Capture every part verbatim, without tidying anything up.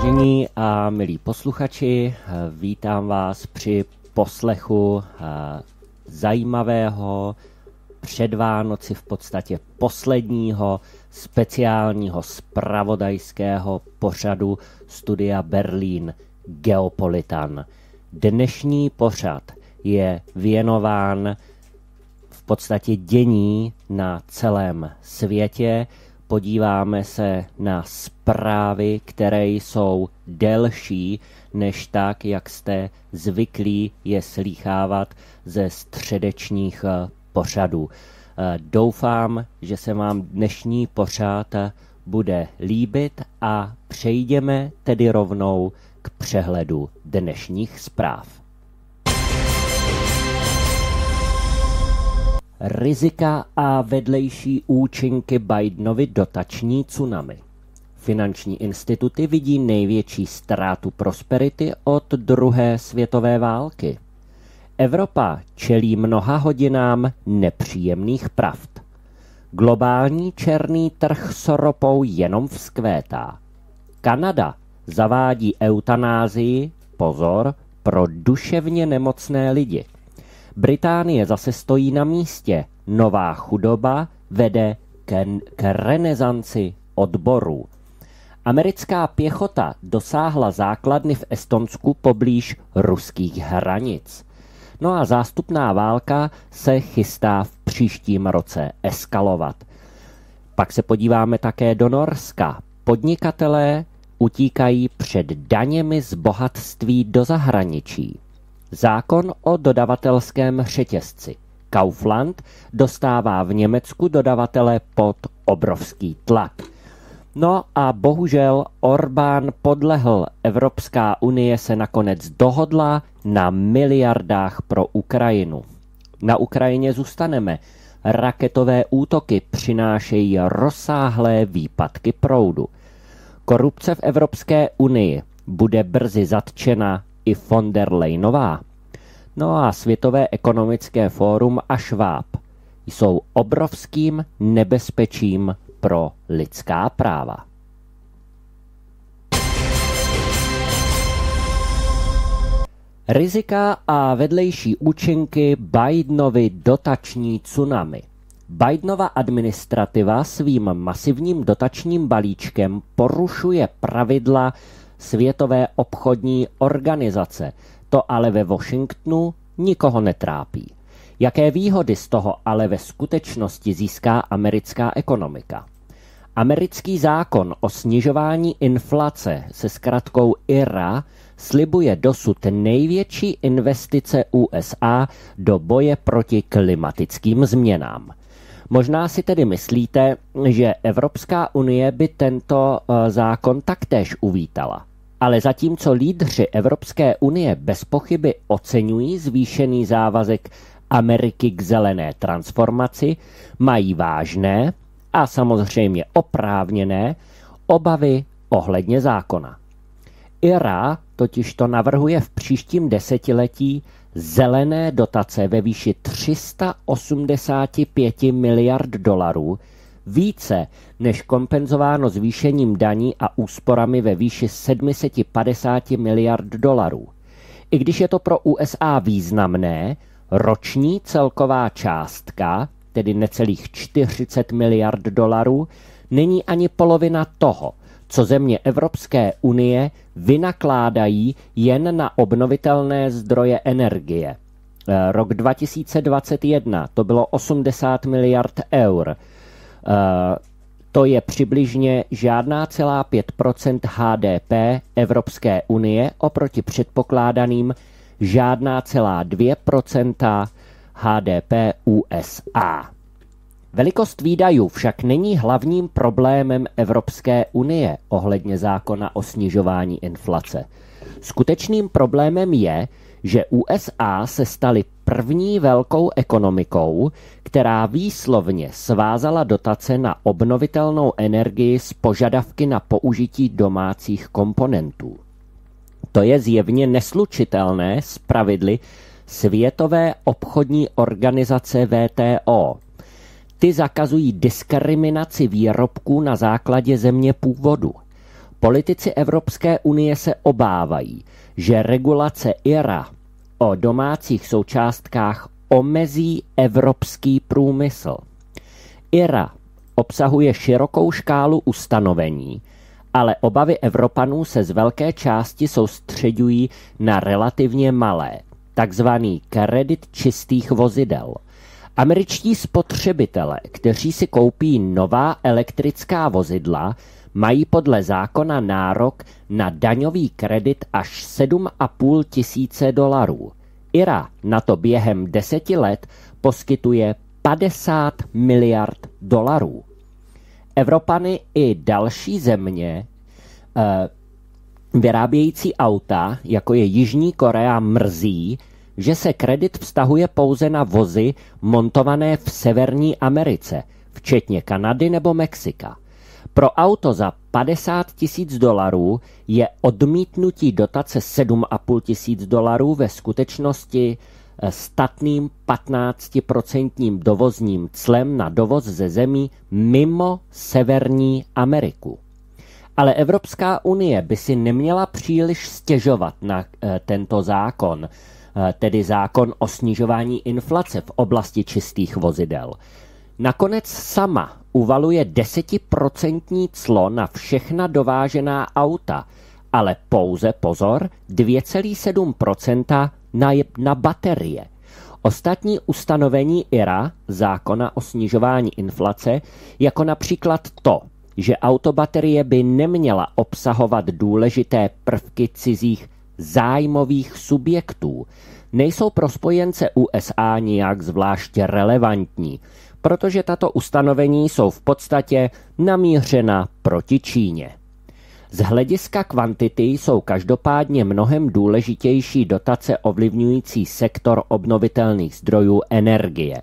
Vážení a milí posluchači, vítám vás při poslechu zajímavého před Vánoci v podstatě posledního speciálního zpravodajského pořadu Studia Berlín Geopolitan. Dnešní pořad je věnován v podstatě dění na celém světě. Podíváme se na zprávy, které jsou delší než tak, jak jste zvyklí je slýchávat ze středečních pořadů. Doufám, že se vám dnešní pořad bude líbit a přejdeme tedy rovnou k přehledu dnešních zpráv. Rizika a vedlejší účinky Bidenovy dotační tsunami. Finanční instituty vidí největší ztrátu prosperity od druhé světové války. Evropa čelí mnoha hodinám nepříjemných pravd. Globální černý trh s ropou jenom vzkvétá. Kanada zavádí eutanázii, pozor, pro duševně nemocné lidi. Británie zase stojí na místě. Nová chudoba vede k, k renesanci odborů. Americká pěchota dosáhla základny v Estonsku poblíž ruských hranic. No a zástupná válka se chystá v příštím roce eskalovat. Pak se podíváme také do Norska. Podnikatelé utíkají před daněmi z bohatství do zahraničí. Zákon o dodavatelském řetězci. Kaufland dostává v Německu dodavatele pod obrovský tlak. No a bohužel Orbán podlehl. Evropská unie se nakonec dohodla na miliardách pro Ukrajinu. Na Ukrajině zůstaneme. Raketové útoky přinášejí rozsáhlé výpadky proudu. Korupce v Evropské unii bude brzy zatčena i von der Leyenová. No a Světové ekonomické fórum a Schwab jsou obrovským nebezpečím pro lidská práva. Rizika a vedlejší účinky Bidenovy dotační tsunami. Bidenova administrativa svým masivním dotačním balíčkem porušuje pravidla Světové obchodní organizace. To ale ve Washingtonu nikoho netrápí. Jaké výhody z toho ale ve skutečnosti získá americká ekonomika? Americký zákon o snižování inflace se zkratkou I R A slibuje dosud největší investice U S A do boje proti klimatickým změnám. Možná si tedy myslíte, že Evropská unie by tento zákon taktéž uvítala. Ale zatímco lídři Evropské unie bez pochyby oceňují zvýšený závazek Ameriky k zelené transformaci, mají vážné a samozřejmě oprávněné obavy ohledně zákona. I R A totiž to navrhuje v příštím desetiletí zelené dotace ve výši tři sta osmdesát pět miliard dolarů, více než kompenzováno zvýšením daní a úsporami ve výši sedm set padesát miliard dolarů. I když je to pro U S A významné, roční celková částka, tedy necelých čtyřicet miliard dolarů, není ani polovina toho, co země Evropské unie vynakládají jen na obnovitelné zdroje energie. Rok dva tisíce dvacet jedna to bylo osmdesát miliard eur. To je přibližně žádná celá pět procent H D P Evropské unie oproti předpokládaným žádná celá dvě procenta H D P U S A. Velikost výdajů však není hlavním problémem Evropské unie ohledně zákona o snižování inflace. Skutečným problémem je, že U S A se staly první velkou ekonomikou, která výslovně svázala dotace na obnovitelnou energii s požadavky na použití domácích komponentů. To je zjevně neslučitelné s pravidly Světové obchodní organizace W T O. Ty zakazují diskriminaci výrobků na základě země původu. Politici Evropské unie se obávají, že regulace I R A o domácích součástkách omezí evropský průmysl. I R A obsahuje širokou škálu ustanovení, ale obavy Evropanů se z velké části soustřeďují na relativně malé, takzvaný kredit čistých vozidel. Američtí spotřebitelé, kteří si koupí nová elektrická vozidla, mají podle zákona nárok na daňový kredit až sedm a půl tisíce dolarů. I R A na to během deseti let poskytuje padesát miliard dolarů. Evropany i další země eh, vyrábějící auta, jako je Jižní Korea, mrzí, že se kredit vztahuje pouze na vozy montované v Severní Americe, včetně Kanady nebo Mexika. Pro auto za padesát tisíc dolarů je odmítnutí dotace sedm a půl tisíc dolarů ve skutečnosti statným patnáctiprocentním dovozním clem na dovoz ze zemí mimo Severní Ameriku. Ale Evropská unie by si neměla příliš stěžovat na e, tento zákon, e, tedy zákon o snižování inflace v oblasti čistých vozidel. Nakonec sama uvaluje desetiprocentní clo na všechna dovážená auta, ale pouze, pozor, dvě celá sedm procenta na, na baterie. Ostatní ustanovení I R A, zákona o snižování inflace, jako například to, že autobaterie by neměla obsahovat důležité prvky cizích zájmových subjektů, nejsou pro spojence U S A nijak zvláště relevantní, protože tato ustanovení jsou v podstatě namířena proti Číně. Z hlediska kvantity jsou každopádně mnohem důležitější dotace ovlivňující sektor obnovitelných zdrojů energie.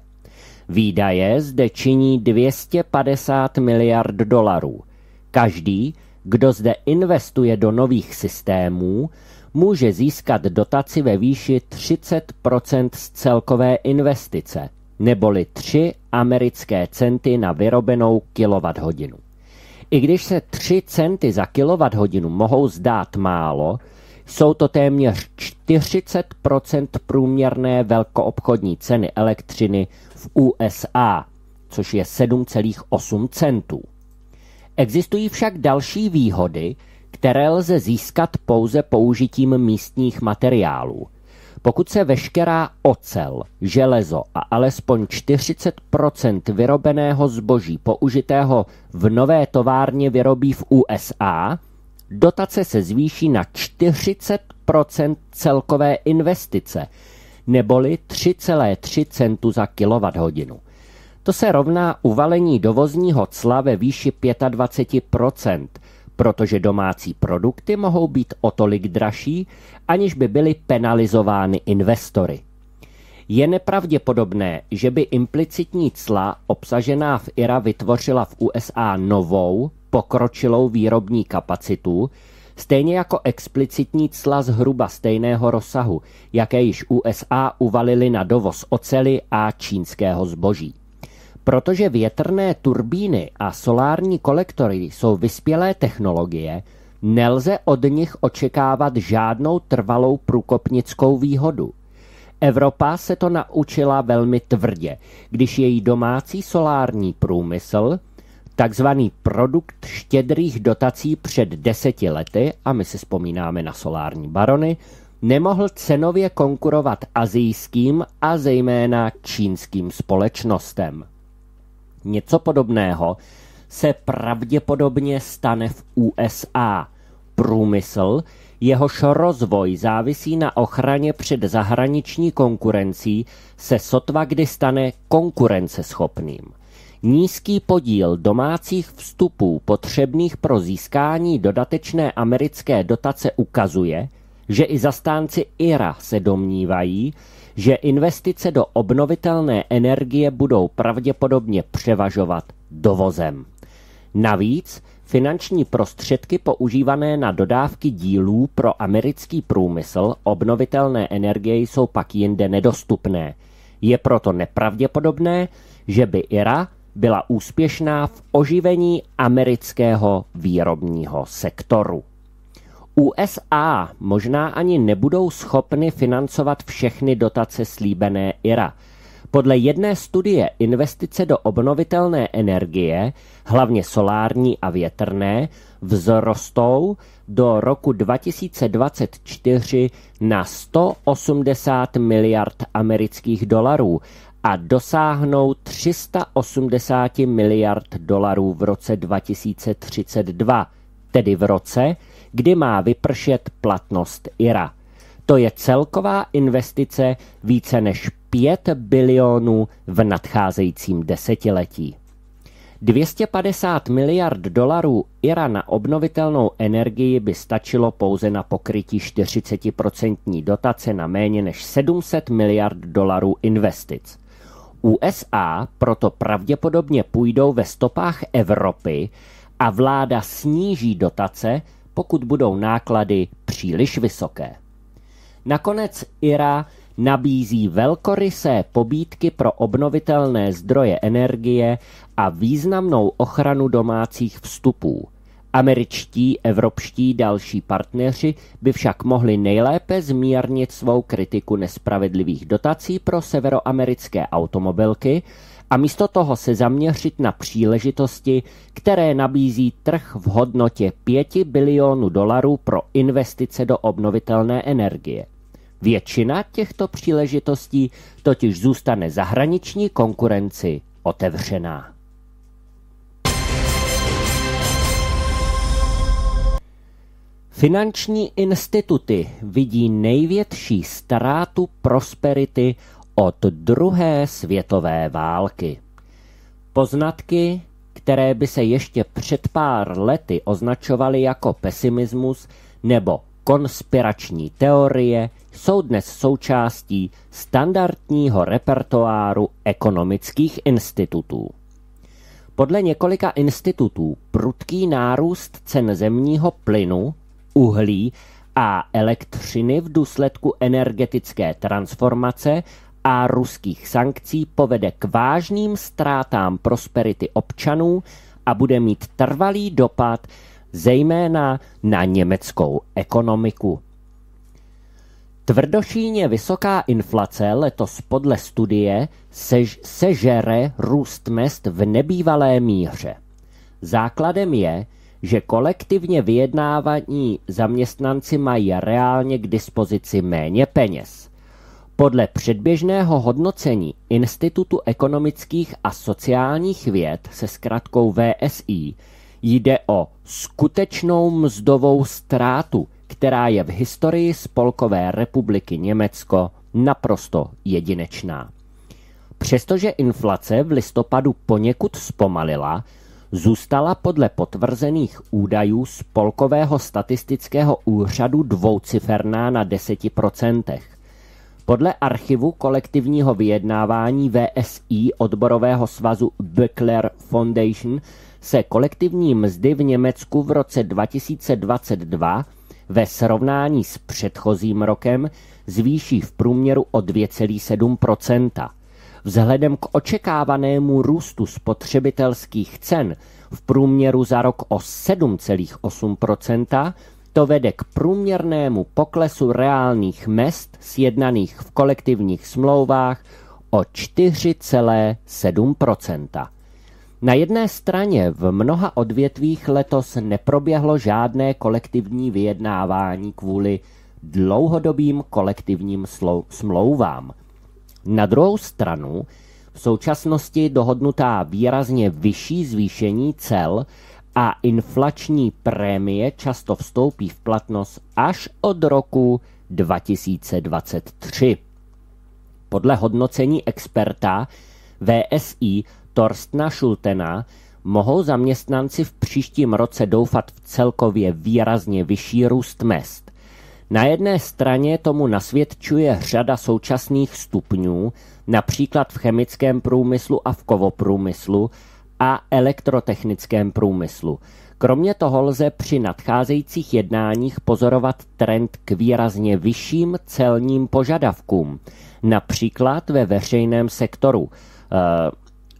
Výdaje zde činí dvě stě padesát miliard dolarů. Každý, kdo zde investuje do nových systémů, může získat dotaci ve výši třicet procent z celkové investice, neboli tři americké centy na vyrobenou kilowatthodinu. I když se tři centy za kilowatthodinu mohou zdát málo, jsou to téměř čtyřicet procent průměrné velkoobchodní ceny elektřiny v U S A, což je sedm celá osm centů. Existují však další výhody, které lze získat pouze použitím místních materiálů. Pokud se veškerá ocel, železo a alespoň čtyřicet procent vyrobeného zboží použitého v nové továrně vyrobí v U S A, dotace se zvýší na čtyřicet procent celkové investice, neboli tři celá tři centu za kilowatthodinu. To se rovná uvalení dovozního cla ve výši dvacet pět procent, protože domácí produkty mohou být o tolik dražší, aniž by byly penalizovány investory. Je nepravděpodobné, že by implicitní cla obsažená v I R A vytvořila v U S A novou, pokročilou výrobní kapacitu, stejně jako explicitní cla zhruba stejného rozsahu, jaké již U S A uvalily na dovoz oceli a čínského zboží. Protože větrné turbíny a solární kolektory jsou vyspělé technologie, nelze od nich očekávat žádnou trvalou průkopnickou výhodu. Evropa se to naučila velmi tvrdě, když její domácí solární průmysl, takzvaný produkt štědrých dotací před deseti lety, a my si vzpomínáme na solární barony, nemohl cenově konkurovat asijským a zejména čínským společnostem. Něco podobného se pravděpodobně stane v U S A. Průmysl, jehož rozvoj závisí na ochraně před zahraniční konkurencí, se sotva kdy stane konkurenceschopným. Nízký podíl domácích vstupů potřebných pro získání dodatečné americké dotace ukazuje, že i zastánci I R A se domnívají, že investice do obnovitelné energie budou pravděpodobně převažovat dovozem. Navíc finanční prostředky používané na dodávky dílů pro americký průmysl obnovitelné energie jsou pak jinde nedostupné. Je proto nepravděpodobné, že by I R A byla úspěšná v oživení amerického výrobního sektoru. U S A možná ani nebudou schopny financovat všechny dotace slíbené I R A. Podle jedné studie investice do obnovitelné energie, hlavně solární a větrné, vzrostou do roku dva tisíce dvacet čtyři na sto osmdesát miliard amerických dolarů a dosáhnou tři sta osmdesát miliard dolarů v roce dva tisíce třicet dva, tedy v roce, kdy má vypršet platnost I R A. To je celková investice více než pět bilionů v nadcházejícím desetiletí. dvě stě padesát miliard dolarů I R A na obnovitelnou energii by stačilo pouze na pokrytí čtyřicetiprocentní dotace na méně než sedm set miliard dolarů investic. U S A proto pravděpodobně půjdou ve stopách Evropy a vláda sníží dotace, pokud budou náklady příliš vysoké. Nakonec I R A nabízí velkorysé pobídky pro obnovitelné zdroje energie a významnou ochranu domácích vstupů. Američtí, evropští další partneři by však mohli nejlépe zmírnit svou kritiku nespravedlivých dotací pro severoamerické automobilky a místo toho se zaměřit na příležitosti, které nabízí trh v hodnotě pět bilionů dolarů pro investice do obnovitelné energie. Většina těchto příležitostí totiž zůstane zahraniční konkurenci otevřená. Finanční instituty vidí největší ztrátu prosperity od druhé světové války. Poznatky, které by se ještě před pár lety označovaly jako pesimismus nebo konspirační teorie, jsou dnes součástí standardního repertoáru ekonomických institutů. Podle několika institutů prudký nárůst cen zemního plynu, uhlí a elektřiny v důsledku energetické transformace a ruských sankcí povede k vážným ztrátám prosperity občanů a bude mít trvalý dopad zejména na německou ekonomiku. Tvrdošíjně vysoká inflace letos podle studie sež, sežere růst mezd v nebývalé míře. Základem je, že kolektivně vyjednávaní zaměstnanci mají reálně k dispozici méně peněz. Podle předběžného hodnocení Institutu ekonomických a sociálních věd se zkratkou V S I jde o skutečnou mzdovou ztrátu, která je v historii Spolkové republiky Německo naprosto jedinečná. Přestože inflace v listopadu poněkud zpomalila, zůstala podle potvrzených údajů Spolkového statistického úřadu dvouciferná na deseti procentech. Podle archivu kolektivního vyjednávání V S I odborového svazu Böckler Foundation se kolektivní mzdy v Německu v roce dva tisíce dvacet dva ve srovnání s předchozím rokem zvýší v průměru o dvě celá sedm procenta. Vzhledem k očekávanému růstu spotřebitelských cen v průměru za rok o sedm celá osm procenta to vede k průměrnému poklesu reálných mezd sjednaných v kolektivních smlouvách o čtyři celá sedm procenta. Na jedné straně v mnoha odvětvích letos neproběhlo žádné kolektivní vyjednávání kvůli dlouhodobým kolektivním smlouvám. Na druhou stranu v současnosti dohodnutá výrazně vyšší zvýšení cel a inflační prémie často vstoupí v platnost až od roku dva tisíce dvacet tři. Podle hodnocení experta V S I Torstna Schultena mohou zaměstnanci v příštím roce doufat v celkově výrazně vyšší růst mezd. Na jedné straně tomu nasvědčuje řada současných stupňů, například v chemickém průmyslu a v kovoprůmyslu a elektrotechnickém průmyslu. Kromě toho lze při nadcházejících jednáních pozorovat trend k výrazně vyšším celním požadavkům, například ve veřejném sektoru.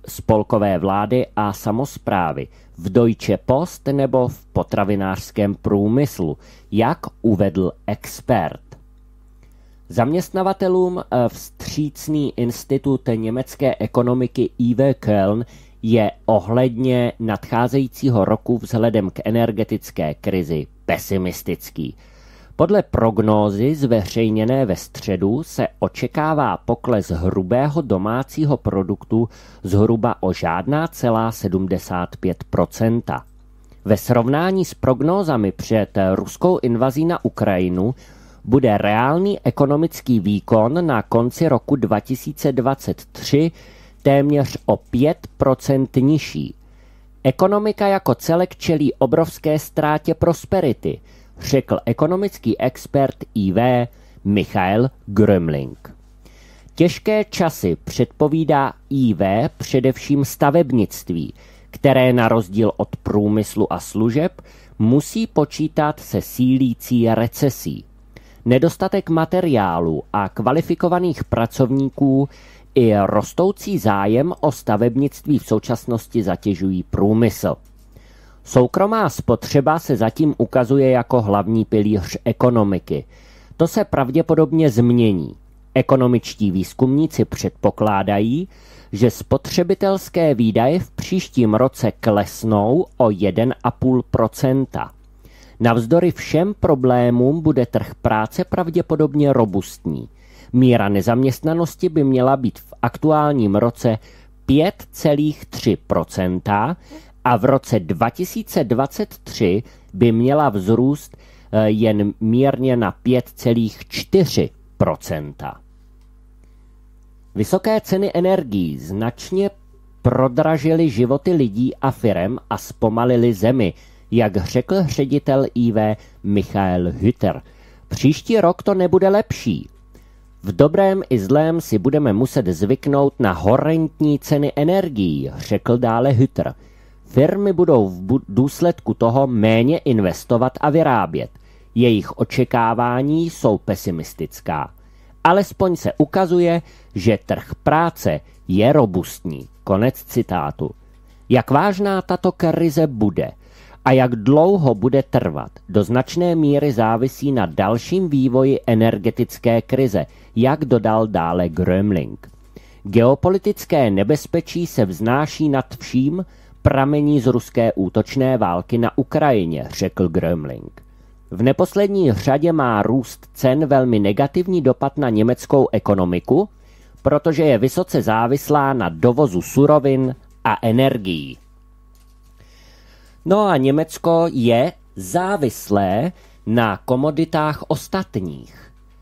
spolkové vlády a samosprávy, v Deutsche Post nebo v potravinářském průmyslu, jak uvedl expert. Zaměstnavatelům vstřícný institut německé ekonomiky I W Köln je ohledně nadcházejícího roku vzhledem k energetické krizi pesimistický. Podle prognózy zveřejněné ve středu se očekává pokles hrubého domácího produktu zhruba o žádná celá sedmdesát pět procenta. Ve srovnání s prognózami před ruskou invazí na Ukrajinu bude reálný ekonomický výkon na konci roku dva tisíce dvacet tři téměř o pět procent nižší. Ekonomika jako celek čelí obrovské ztrátě prosperity, řekl ekonomický expert I W Michael Grömling. Těžké časy předpovídá I W především stavebnictví, které na rozdíl od průmyslu a služeb musí počítat se sílící recesí. Nedostatek materiálu a kvalifikovaných pracovníků i rostoucí zájem o stavebnictví v současnosti zatěžují průmysl. Soukromá spotřeba se zatím ukazuje jako hlavní pilíř ekonomiky. To se pravděpodobně změní. Ekonomičtí výzkumníci předpokládají, že spotřebitelské výdaje v příštím roce klesnou o jedna celá pět procenta. Navzdory všem problémům bude trh práce pravděpodobně robustní. Míra nezaměstnanosti by měla být v aktuálním roce pět celá tři procenta a v roce dva tisíce dvacet tři by měla vzrůst jen mírně na pět celá čtyři procenta. Vysoké ceny energií značně prodražily životy lidí a firem a zpomalily zemi, jak řekl ředitel I W Michael Hütter. Příští rok to nebude lepší. V dobrém i zlém si budeme muset zvyknout na horentní ceny energií, řekl dále Hütter. Firmy budou v důsledku toho méně investovat a vyrábět. Jejich očekávání jsou pesimistická. Alespoň se ukazuje, že trh práce je robustní. Konec citátu. Jak vážná tato krize bude a jak dlouho bude trvat, do značné míry závisí na dalším vývoji energetické krize, jak dodal dále Grömling. Geopolitické nebezpečí se vznáší nad vším, pramení z ruské útočné války na Ukrajině, řekl Grömling. V neposlední řadě má růst cen velmi negativní dopad na německou ekonomiku, protože je vysoce závislá na dovozu surovin a energií. No a Německo je závislé na komoditách ostatních.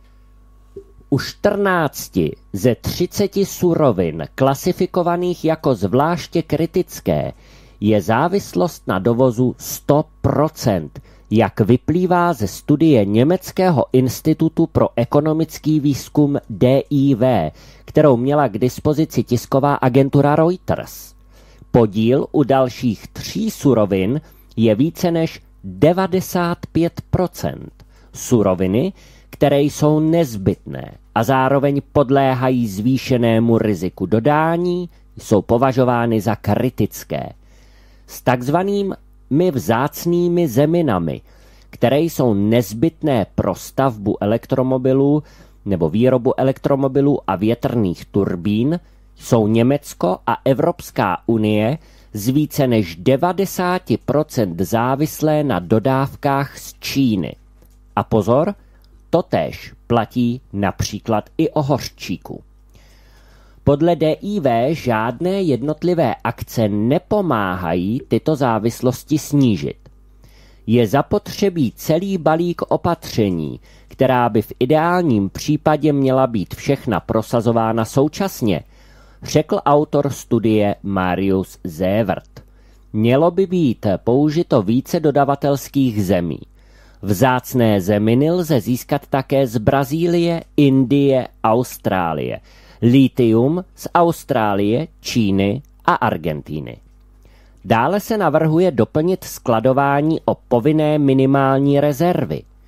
U čtrnácti ze třiceti surovin klasifikovaných jako zvláště kritické je závislost na dovozu sto procent, jak vyplývá ze studie Německého institutu pro ekonomický výzkum D I W, kterou měla k dispozici tisková agentura Reuters. Podíl u dalších tří surovin je více než devadesát pět procent. Suroviny, které jsou nezbytné a zároveň podléhají zvýšenému riziku dodání, jsou považovány za kritické. S takzvanými vzácnými zeminami, které jsou nezbytné pro stavbu elektromobilů nebo výrobu elektromobilů a větrných turbín, jsou Německo a Evropská unie z více než devadesát procent závislé na dodávkách z Číny. A pozor, totéž platí například i o hořčíku. Podle D I W žádné jednotlivé akce nepomáhají tyto závislosti snížit. Je zapotřebí celý balík opatření, která by v ideálním případě měla být všechna prosazována současně, řekl autor studie Marius Zevert. Mělo by být použito více dodavatelských zemí. Vzácné zeminy lze získat také z Brazílie, Indie, Austrálie, litium z Austrálie, Číny a Argentíny. Dále se navrhuje doplnit skladování o povinné minimální rezervy.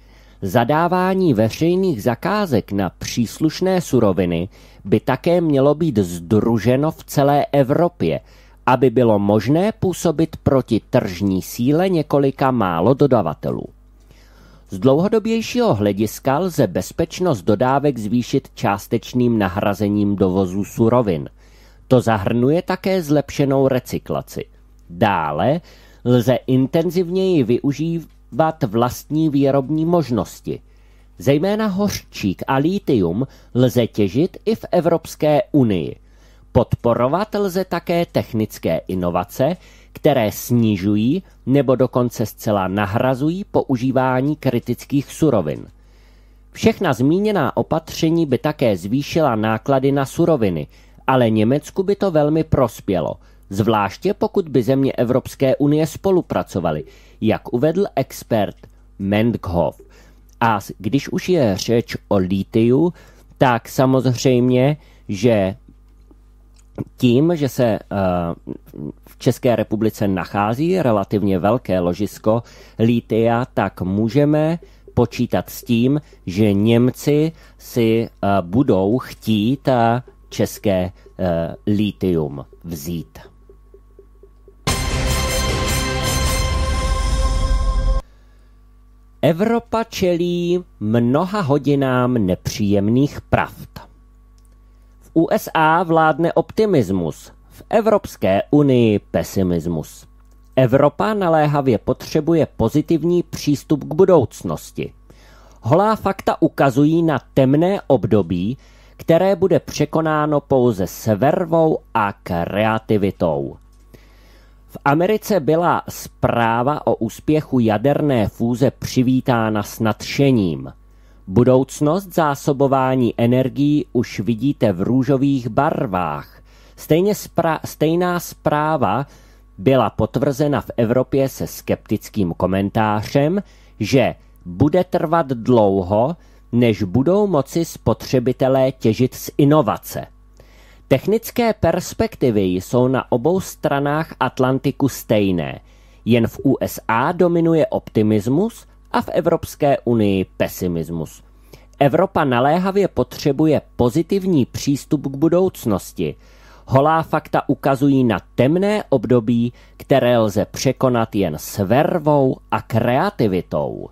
Zadávání veřejných zakázek na příslušné suroviny by také mělo být sdruženo v celé Evropě, aby bylo možné působit proti tržní síle několika málo dodavatelů. Z dlouhodobějšího hlediska lze bezpečnost dodávek zvýšit částečným nahrazením dovozu surovin. To zahrnuje také zlepšenou recyklaci. Dále lze intenzivněji využívat vlastní výrobní možnosti. Zejména hořčík a lithium lze těžit i v Evropské unii. Podporovat lze také technické inovace, které snižují nebo dokonce zcela nahrazují používání kritických surovin. Všechna zmíněná opatření by také zvýšila náklady na suroviny, ale Německu by to velmi prospělo, zvláště pokud by země Evropské unie spolupracovaly, jak uvedl expert Mendkhoff. A když už je řeč o litiu, tak samozřejmě, že tím, že se v České republice nachází relativně velké ložisko litia, tak můžeme počítat s tím, že Němci si budou chtít české litium vzít. Evropa čelí mnoha hodinám nepříjemných pravd. V U S A vládne optimismus, v Evropské unii pesimismus. Evropa naléhavě potřebuje pozitivní přístup k budoucnosti. Holá fakta ukazují na temné období, které bude překonáno pouze s vervou a kreativitou. V Americe byla zpráva o úspěchu jaderné fúze přivítána s nadšením. Budoucnost zásobování energií už vidíte v růžových barvách. Stejně spra- stejná zpráva byla potvrzena v Evropě se skeptickým komentářem, že bude trvat dlouho, než budou moci spotřebitelé těžit z inovace. Technické perspektivy jsou na obou stranách Atlantiku stejné, jen v U S A dominuje optimismus a v Evropské unii pesimismus. Evropa naléhavě potřebuje pozitivní přístup k budoucnosti. Holá fakta ukazují na temné období, které lze překonat jen s vervou a kreativitou.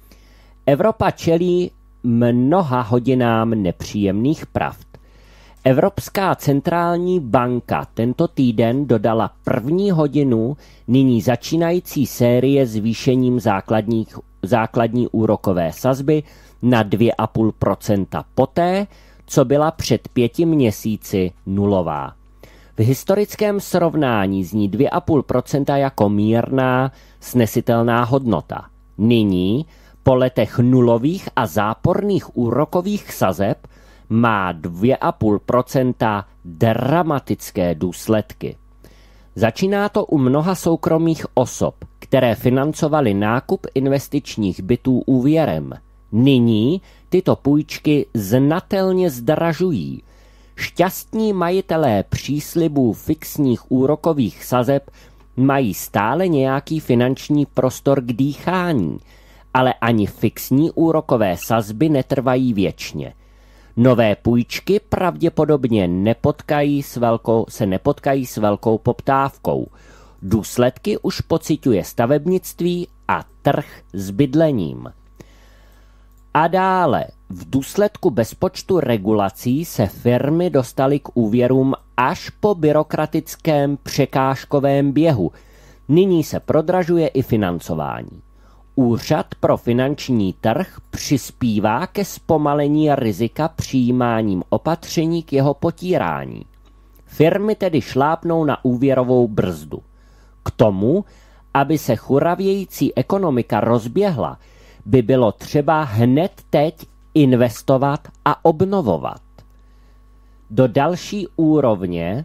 Evropa čelí mnoha hodinám nepříjemných pravd. Evropská centrální banka tento týden dodala první hodinu nyní začínající série zvýšením základních, základní úrokové sazby na dvě a půl procenta poté, co byla před pěti měsíci nulová. V historickém srovnání zní dvě a půl procenta jako mírná, snesitelná hodnota. Nyní, po letech nulových a záporných úrokových sazeb, má dvě a půl procenta dramatické důsledky. Začíná to u mnoha soukromých osob, které financovaly nákup investičních bytů úvěrem. Nyní tyto půjčky znatelně zdražují. Šťastní majitelé příslibů fixních úrokových sazeb mají stále nějaký finanční prostor k dýchání, ale ani fixní úrokové sazby netrvají věčně. Nové půjčky pravděpodobně nepotkají s velkou, se nepotkají s velkou poptávkou. Důsledky už pociťuje stavebnictví a trh s bydlením. A dále, v důsledku bezpočtu regulací se firmy dostaly k úvěrům až po byrokratickém překážkovém běhu. Nyní se prodražuje i financování. Úřad pro finanční trh přispívá ke zpomalení rizika přijímáním opatření k jeho potírání. Firmy tedy šlápnou na úvěrovou brzdu. K tomu, aby se churavějící ekonomika rozběhla, by bylo třeba hned teď investovat a obnovovat. Do další úrovně,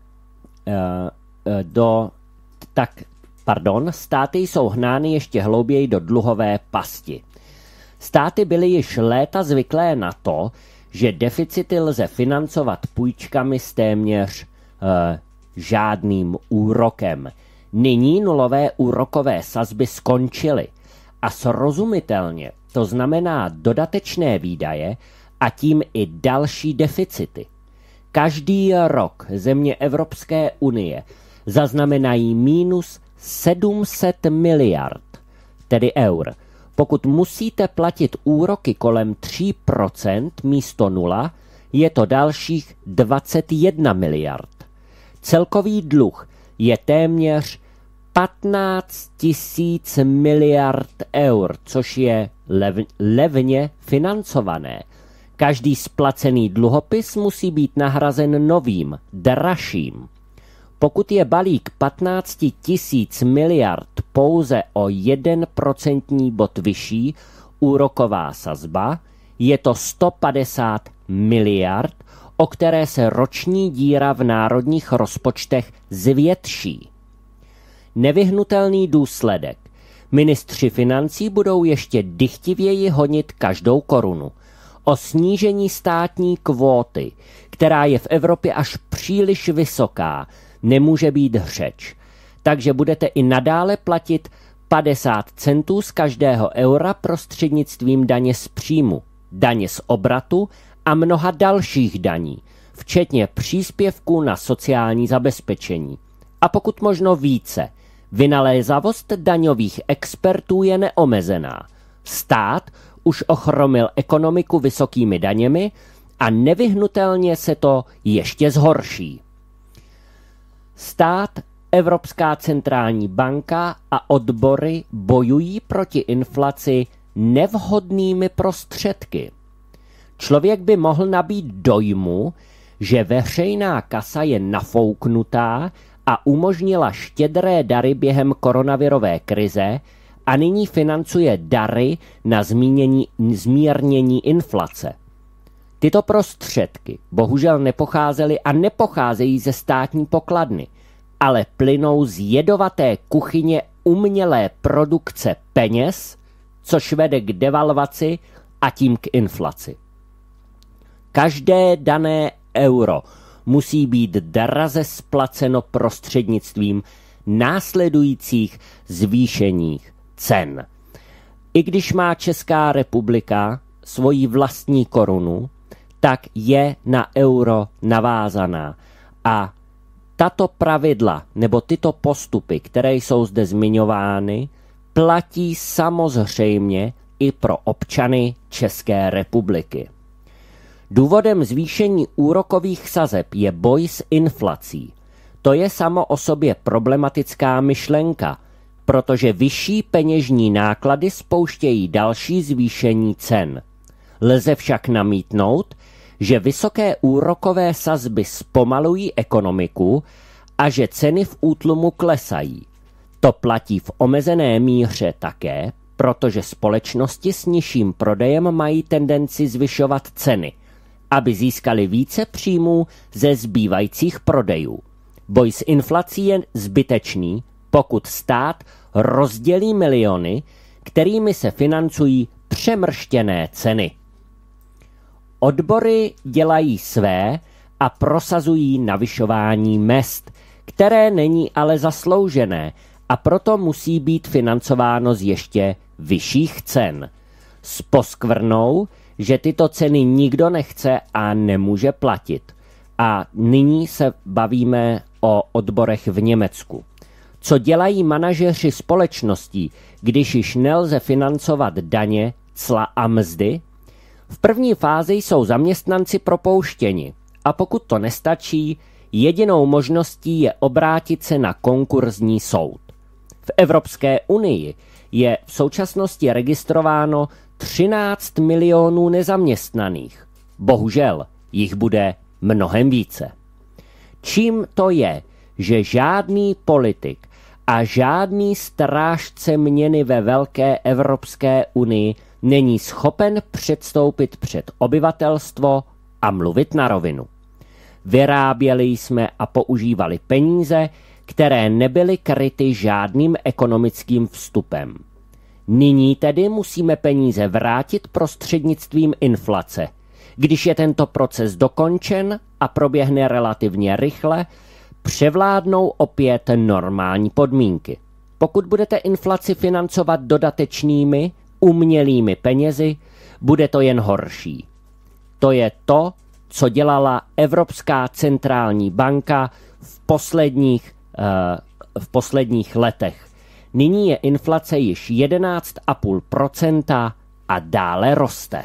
do, tak, pardon, státy jsou hnány ještě hlouběji do dluhové pasti. Státy byly již léta zvyklé na to, že deficity lze financovat půjčkami s téměř eh, žádným úrokem. Nyní nulové úrokové sazby skončily a srozumitelně to znamená dodatečné výdaje a tím i další deficity. Každý rok země Evropské unie zaznamenají mínus sedm set miliard, tedy eur. Pokud musíte platit úroky kolem tři procenta místo nula, je to dalších dvacet jedna miliard. Celkový dluh je téměř patnáct tisíc miliard eur, což je lev, levně financované. Každý splacený dluhopis musí být nahrazen novým, dražším. Pokud je balík patnáct tisíc miliard pouze o jeden procentní bod vyšší, úroková sazba, je to sto padesát miliard, o které se roční díra v národních rozpočtech zvětší. Nevyhnutelný důsledek. Ministři financí budou ještě dychtivěji honit každou korunu. O snížení státní kvóty, která je v Evropě až příliš vysoká, nemůže být řeč. Takže budete i nadále platit padesát centů z každého eura prostřednictvím daně z příjmu, daně z obratu a mnoha dalších daní, včetně příspěvků na sociální zabezpečení. A pokud možno více, vynalézavost daňových expertů je neomezená. Stát už ochromil ekonomiku vysokými daněmi a nevyhnutelně se to ještě zhorší. Stát, Evropská centrální banka a odbory bojují proti inflaci nevhodnými prostředky. Člověk by mohl nabít dojmu, že veřejná kasa je nafouknutá a umožnila štědré dary během koronavirové krize a nyní financuje dary na zmínění, zmírnění inflace. Tyto prostředky bohužel nepocházely a nepocházejí ze státní pokladny, ale plynou z jedovaté kuchyně umělé produkce peněz, což vede k devalvaci a tím k inflaci. Každé dané euro musí být draze splaceno prostřednictvím následujících zvýšeních cen. I když má Česká republika svoji vlastní korunu, tak je na euro navázaná. A tato pravidla nebo tyto postupy, které jsou zde zmiňovány, platí samozřejmě i pro občany České republiky. Důvodem zvýšení úrokových sazeb je boj s inflací. To je samo o sobě problematická myšlenka, protože vyšší peněžní náklady spouštějí další zvýšení cen. Lze však namítnout, že vysoké úrokové sazby zpomalují ekonomiku a že ceny v útlumu klesají. To platí v omezené míře také, protože společnosti s nižším prodejem mají tendenci zvyšovat ceny, aby získali více příjmů ze zbývajících prodejů. Boj s inflací je zbytečný, pokud stát rozdělí miliony, kterými se financují přemrštěné ceny. Odbory dělají své a prosazují navyšování mezd, které není ale zasloužené a proto musí být financováno z ještě vyšších cen. S poskvrnou, že tyto ceny nikdo nechce a nemůže platit. A nyní se bavíme o odborech v Německu. Co dělají manažeři společností, když již nelze financovat daně, cla a mzdy? V první fázi jsou zaměstnanci propouštěni a pokud to nestačí, jedinou možností je obrátit se na konkurzní soud. V Evropské unii je v současnosti registrováno třináct milionů nezaměstnaných. Bohužel jich bude mnohem více. Čím to je, že žádný politik a žádný strážce měny ve velké Evropské unii není schopen předstoupit před obyvatelstvo a mluvit na rovinu. Vyráběli jsme a používali peníze, které nebyly kryty žádným ekonomickým vstupem. Nyní tedy musíme peníze vrátit prostřednictvím inflace. Když je tento proces dokončen a proběhne relativně rychle, převládnou opět normální podmínky. Pokud budete inflaci financovat dodatečnými umělými penězi, bude to jen horší. To je to, co dělala Evropská centrální banka v posledních, uh, v posledních letech. Nyní je inflace již jedenáct celá pět procenta a dále roste.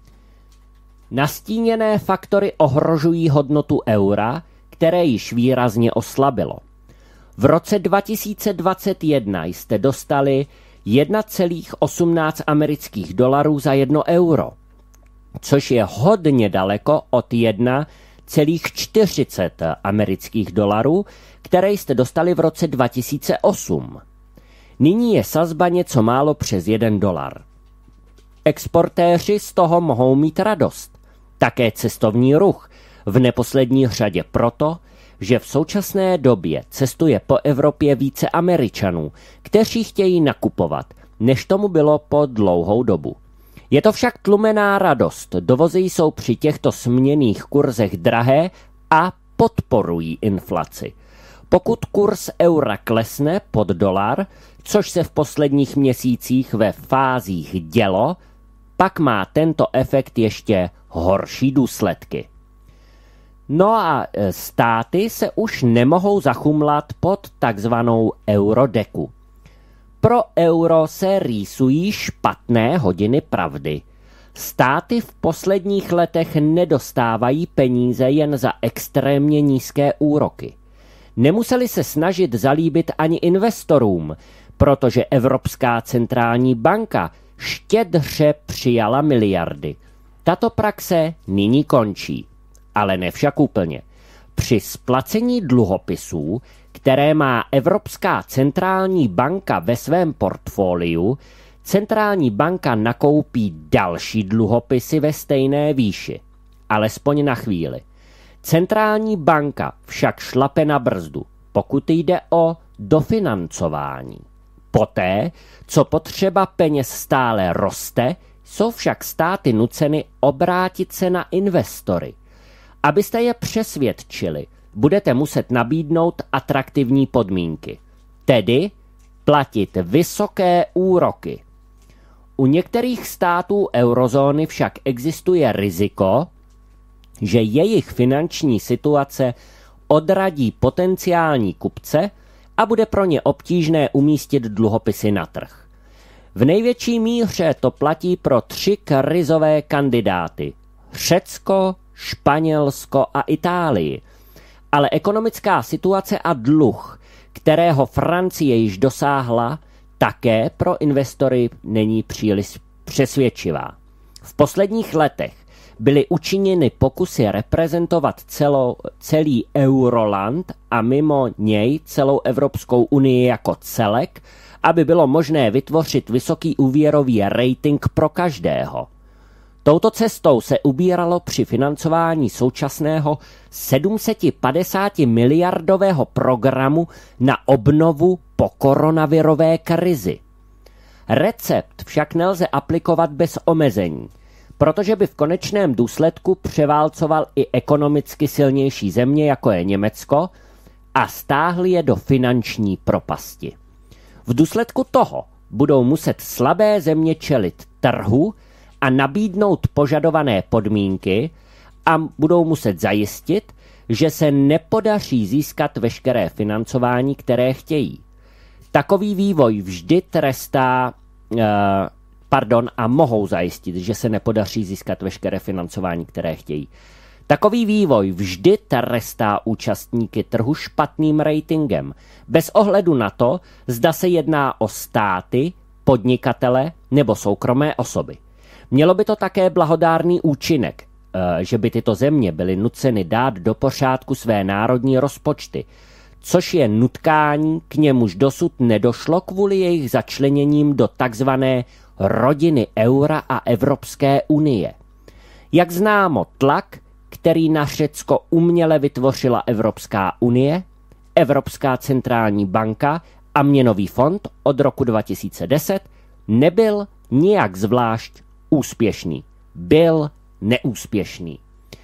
Nastíněné faktory ohrožují hodnotu eura, které již výrazně oslabilo. V roce dva tisíce dvacet jedna jste dostali jedna celá osmnáct amerických dolarů za jedno euro, což je hodně daleko od jedna celá čtyřicet amerických dolarů, které jste dostali v roce dva tisíce osm. Nyní je sazba něco málo přes jeden dolar. Exportéři z toho mohou mít radost. Také cestovní ruch, v neposlední řadě proto, že v současné době cestuje po Evropě více Američanů, kteří chtějí nakupovat, než tomu bylo po dlouhou dobu. Je to však tlumená radost, dovozy jsou při těchto směnných kurzech drahé a podporují inflaci. Pokud kurz eura klesne pod dolar, což se v posledních měsících ve fázích dělo, pak má tento efekt ještě horší důsledky. No a státy se už nemohou zachumlat pod takzvanou eurodeku. Pro euro se rýsují špatné hodiny pravdy. Státy v posledních letech nedostávají peníze jen za extrémně nízké úroky. Nemuseli se snažit zalíbit ani investorům, protože Evropská centrální banka štědře přijala miliardy. Tato praxe nyní končí, ale ne však úplně. Při splacení dluhopisů, které má Evropská centrální banka ve svém portfoliu, centrální banka nakoupí další dluhopisy ve stejné výši, alespoň na chvíli. Centrální banka však šlape na brzdu, pokud jde o dofinancování. Poté, co potřeba peněz stále roste, jsou však státy nuceny obrátit se na investory. Abyste je přesvědčili, budete muset nabídnout atraktivní podmínky, tedy platit vysoké úroky. U některých států eurozóny však existuje riziko, že jejich finanční situace odradí potenciální kupce a bude pro ně obtížné umístit dluhopisy na trh. V největší míře to platí pro tři krizové kandidáty – Řecko, Španělsko a Itálii. Ale ekonomická situace a dluh, kterého Francie již dosáhla, také pro investory není příliš přesvědčivá. V posledních letech byly učiněny pokusy reprezentovat celou, celý Euroland a mimo něj celou Evropskou unii jako celek, aby bylo možné vytvořit vysoký úvěrový rating pro každého. Touto cestou se ubíralo při financování současného sedm set padesát miliardového programu na obnovu po koronavirové krizi. Recept však nelze aplikovat bez omezení, protože by v konečném důsledku převálcoval i ekonomicky silnější země, jako je Německo, a stáhl je do finanční propasti. V důsledku toho budou muset slabé země čelit trhu a nabídnout požadované podmínky a budou muset zajistit, že se nepodaří získat veškeré financování, které chtějí. Takový vývoj vždy trestá, eh, pardon, a mohou zajistit, že se nepodaří získat veškeré financování, které chtějí. Takový vývoj vždy trestá účastníky trhu špatným ratingem, bez ohledu na to, zda se jedná o státy, podnikatele nebo soukromé osoby. Mělo by to také blahodárný účinek, že by tyto země byly nuceny dát do pořádku své národní rozpočty, což je nutkání, k němuž dosud nedošlo kvůli jejich začleněním do takzvané rodiny eura a Evropské unie. Jak známo, tlak, který na Řecko uměle vytvořila Evropská unie, Evropská centrální banka a měnový fond od roku dva tisíce deset, nebyl nijak zvlášť úspěšný. Byl neúspěšný.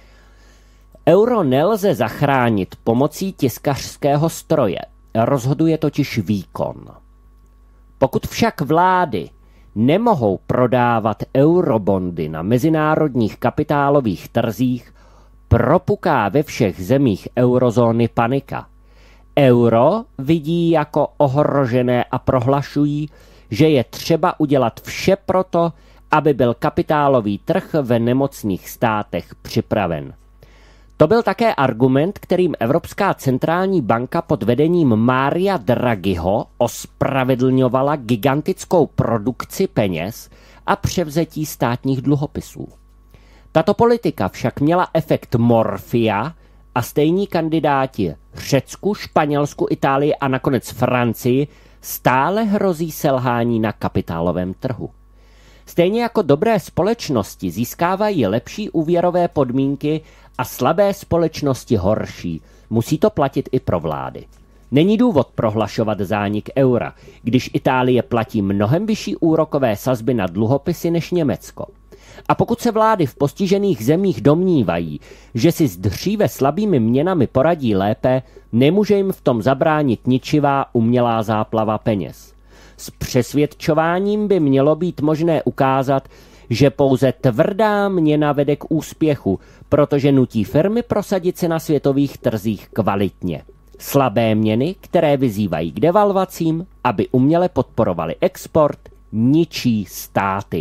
Euro nelze zachránit pomocí tiskařského stroje, rozhoduje totiž výkon. Pokud však vlády nemohou prodávat eurobondy na mezinárodních kapitálových trzích, propuká ve všech zemích eurozóny panika. Euro vidí jako ohrožené a prohlašují, že je třeba udělat vše proto, aby byl kapitálový trh ve nemocných státech připraven. To byl také argument, kterým Evropská centrální banka pod vedením Mária Draghiho ospravedlňovala gigantickou produkci peněz a převzetí státních dluhopisů. Tato politika však měla efekt morfia a stejní kandidáti Řecku, Španělsku, Itálii a nakonec Francii stále hrozí selhání na kapitálovém trhu. Stejně jako dobré společnosti získávají lepší úvěrové podmínky a slabé společnosti horší, musí to platit i pro vlády. Není důvod prohlašovat zánik eura, když Itálie platí mnohem vyšší úrokové sazby na dluhopisy než Německo. A pokud se vlády v postižených zemích domnívají, že si s dříve slabými měnami poradí lépe, nemůže jim v tom zabránit ničivá umělá záplava peněz. S přesvědčováním by mělo být možné ukázat, že pouze tvrdá měna vede k úspěchu, protože nutí firmy prosadit se na světových trzích kvalitně. Slabé měny, které vyzývají k devalvacím, aby uměle podporovaly export, ničí státy.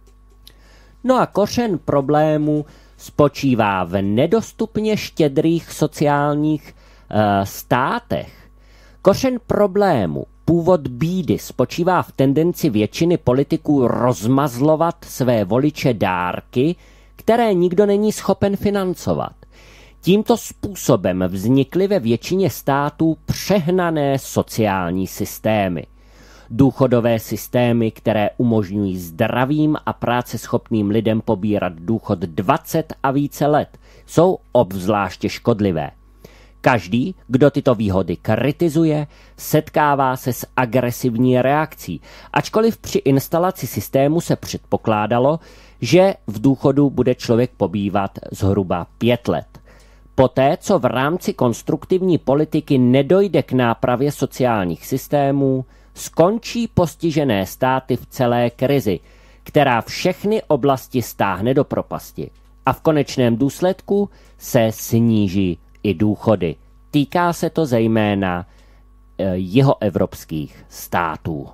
No a kořen problému spočívá v nedostupně štědrých sociálních e, státech. Kořen problému, původ bídy spočívá v tendenci většiny politiků rozmazlovat své voliče dárky, které nikdo není schopen financovat. Tímto způsobem vznikly ve většině států přehnané sociální systémy. Důchodové systémy, které umožňují zdravým a práceschopným lidem pobírat důchod dvacet a více let, jsou obzvláště škodlivé. Každý, kdo tyto výhody kritizuje, setkává se s agresivní reakcí, ačkoliv při instalaci systému se předpokládalo, že v důchodu bude člověk pobývat zhruba pět let. Poté, co v rámci konstruktivní politiky nedojde k nápravě sociálních systémů, skončí postižené státy v celé krizi, která všechny oblasti stáhne do propasti. A v konečném důsledku se sníží i důchody. Týká se to zejména jihoevropských států.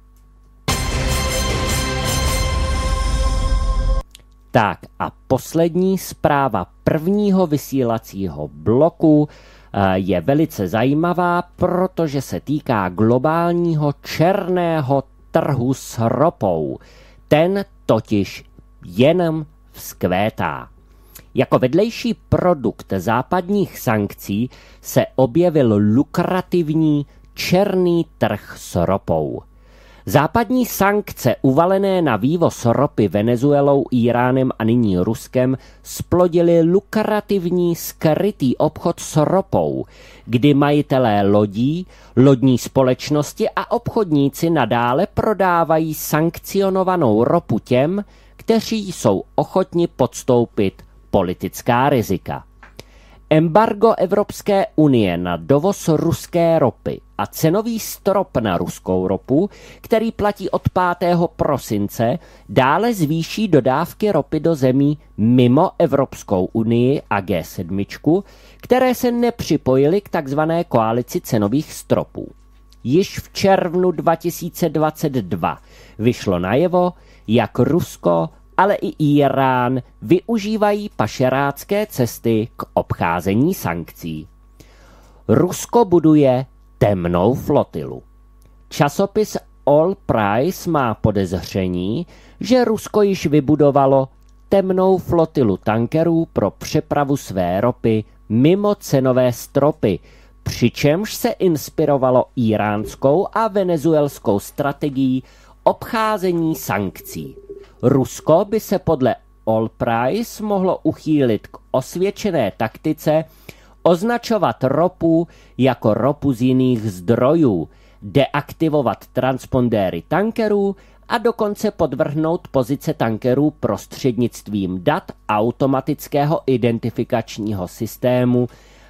Tak a poslední zpráva prvního vysílacího bloku je velice zajímavá, protože se týká globálního černého trhu s ropou. Ten totiž jenom vzkvétá. Jako vedlejší produkt západních sankcí se objevil lukrativní černý trh s ropou. Západní sankce uvalené na vývoz ropy Venezuelou, Íránem a nyní Ruskem splodily lukrativní skrytý obchod s ropou, kdy majitelé lodí, lodní společnosti a obchodníci nadále prodávají sankcionovanou ropu těm, kteří jsou ochotni podstoupit politická rizika. Embargo Evropské unie na dovoz ruské ropy a cenový strop na ruskou ropu, který platí od pátého prosince, dále zvýší dodávky ropy do zemí mimo Evropskou unii a G sedm, které se nepřipojily k takzvané koalici cenových stropů. Již v červnu dva tisíce dvacet dva vyšlo najevo, jak Rusko, ale i Írán využívají pašerácké cesty k obcházení sankcí. Rusko buduje temnou flotilu. Časopis All Price má podezření, že Rusko již vybudovalo temnou flotilu tankerů pro přepravu své ropy mimo cenové stropy, přičemž se inspirovalo iránskou a venezuelskou strategií obcházení sankcí. Rusko by se podle All Price mohlo uchýlit k osvědčené taktice označovat ropu jako ropu z jiných zdrojů, deaktivovat transpondéry tankerů a dokonce podvrhnout pozice tankerů prostřednictvím dat automatického identifikačního systému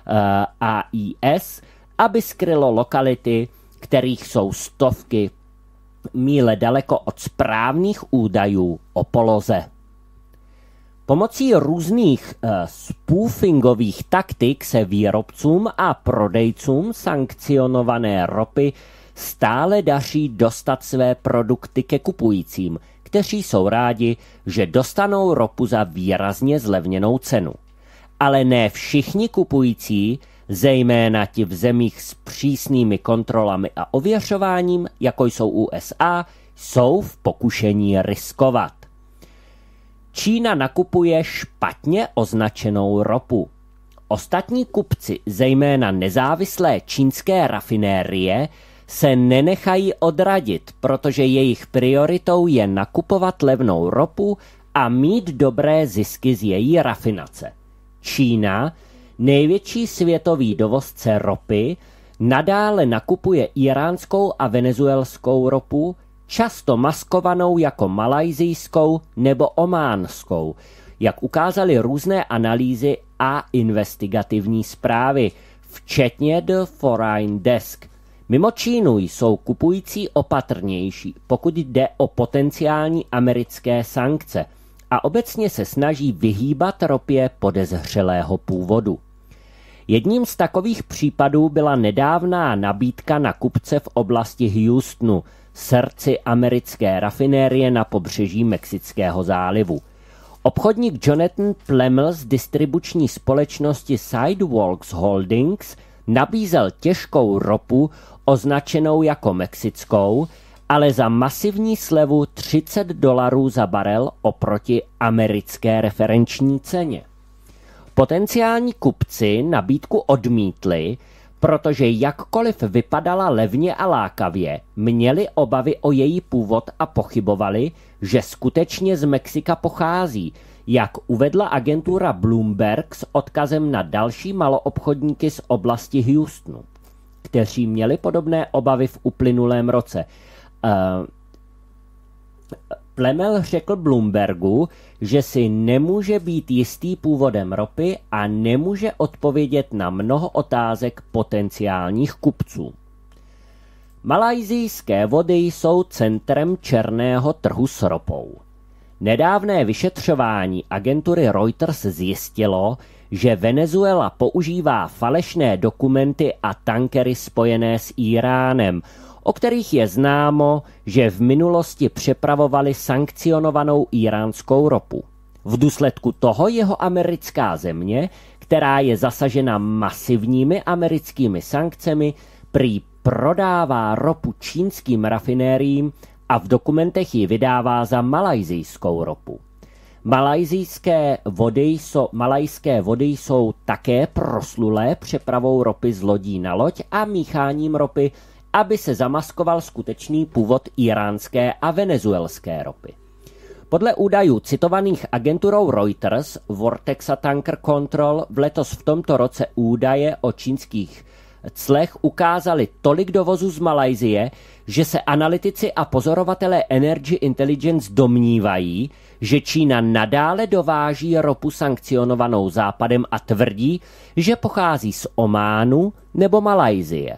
A I S, aby skrylo lokality, kterých jsou stovky míle daleko od správných údajů o poloze. Pomocí různých uh, spoofingových taktik se výrobcům a prodejcům sankcionované ropy stále daří dostat své produkty ke kupujícím, kteří jsou rádi, že dostanou ropu za výrazně zlevněnou cenu. Ale ne všichni kupující, zejména ti v zemích s přísnými kontrolami a ověřováním, jako jsou U S A, jsou v pokušení riskovat. Čína nakupuje špatně označenou ropu. Ostatní kupci, zejména nezávislé čínské rafinérie, se nenechají odradit, protože jejich prioritou je nakupovat levnou ropu a mít dobré zisky z její rafinace. Čína, největší světový dovozce ropy, nadále nakupuje iránskou a venezuelskou ropu, často maskovanou jako malajsijskou nebo ománskou, jak ukázaly různé analýzy a investigativní zprávy, včetně The Foreign Desk. Mimo Čínu jsou kupující opatrnější, pokud jde o potenciální americké sankce, a obecně se snaží vyhýbat ropě podezřelého původu. Jedním z takových případů byla nedávná nabídka na kupce v oblasti Houstonu, srdci americké rafinérie na pobřeží Mexického zálivu. Obchodník Jonathan Pleml z distribuční společnosti Sidewalks Holdings nabízel těžkou ropu označenou jako mexickou, ale za masivní slevu třicet dolarů za barel oproti americké referenční ceně. Potenciální kupci nabídku odmítli, protože jakkoliv vypadala levně a lákavě, měli obavy o její původ a pochybovali, že skutečně z Mexika pochází, jak uvedla agentura Bloomberg s odkazem na další maloobchodníky z oblasti Houstonu, kteří měli podobné obavy v uplynulém roce. Uh, Plemel řekl Bloombergu, že si nemůže být jistý původem ropy a nemůže odpovědět na mnoho otázek potenciálních kupců. Malajsijské vody jsou centrem černého trhu s ropou. Nedávné vyšetřování agentury Reuters zjistilo, že Venezuela používá falešné dokumenty a tankery spojené s Íránem, o kterých je známo, že v minulosti přepravovali sankcionovanou íránskou ropu. V důsledku toho jeho americká země, která je zasažena masivními americkými sankcemi, prý prodává ropu čínským rafinériím a v dokumentech ji vydává za malajsijskou ropu. Malajsijské vody jsou, malajské vody jsou také proslulé přepravou ropy z lodí na loď a mícháním ropy, aby se zamaskoval skutečný původ iránské a venezuelské ropy. Podle údajů citovaných agenturou Reuters, Vortexa Tanker Control v letos v tomto roce údaje o čínských clech ukázali tolik dovozu z Malajsie, že se analytici a pozorovatelé Energy Intelligence domnívají, že Čína nadále dováží ropu sankcionovanou Západem a tvrdí, že pochází z Ománu nebo Malajsie.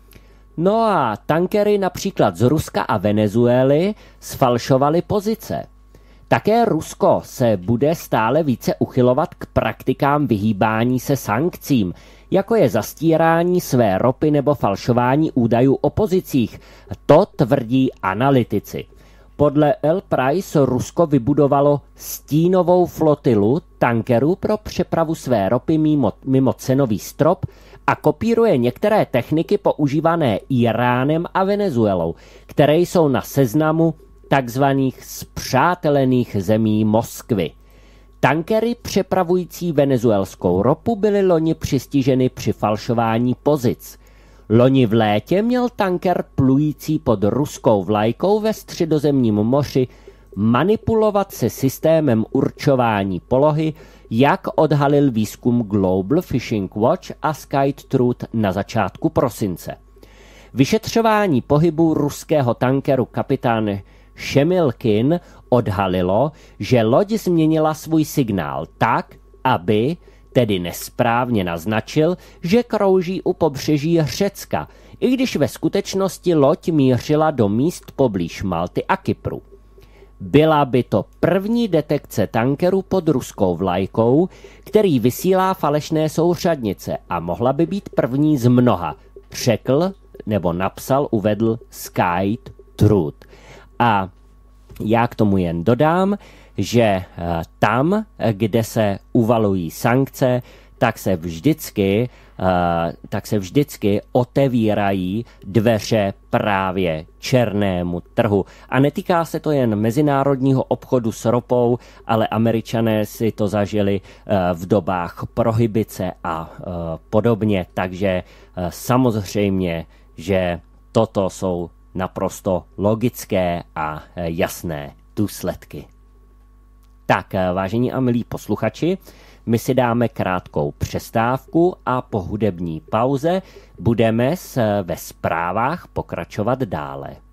No a tankery například z Ruska a Venezuely sfalšovaly pozice. Také Rusko se bude stále více uchylovat k praktikám vyhýbání se sankcím, jako je zastírání své ropy nebo falšování údajů o pozicích. To tvrdí analytici. Podle L. Price Rusko vybudovalo stínovou flotilu tankerů pro přepravu své ropy mimo, mimo cenový strop a kopíruje některé techniky používané Íránem a Venezuelou, které jsou na seznamu takzvaných spřátelených zemí Moskvy. Tankery přepravující venezuelskou ropu byly loni přistiženy při falšování pozic. Loni v létě měl tanker plující pod ruskou vlajkou ve Středozemním moři manipulovat se systémem určování polohy, jak odhalil výzkum Global Fishing Watch a SkyTruth na začátku prosince. Vyšetřování pohybu ruského tankeru kapitán Šemilkin odhalilo, že loď změnila svůj signál tak, aby tedy nesprávně naznačil, že krouží u pobřeží Řecka, i když ve skutečnosti loď mířila do míst poblíž Malty a Kypru. Byla by to první detekce tankeru pod ruskou vlajkou, který vysílá falešné souřadnice a mohla by být první z mnoha, řekl nebo napsal, uvedl Sky Truth. A já k tomu jen dodám, že tam, kde se uvalují sankce, tak se vždycky, tak se vždycky otevírají dveře právě černému trhu. A netýká se to jen mezinárodního obchodu s ropou, ale Američané si to zažili v dobách prohibice a podobně. Takže samozřejmě, že toto jsou naprosto logické a jasné důsledky. Tak, vážení a milí posluchači, my si dáme krátkou přestávku a po hudební pauze budeme ve zprávách pokračovat dále.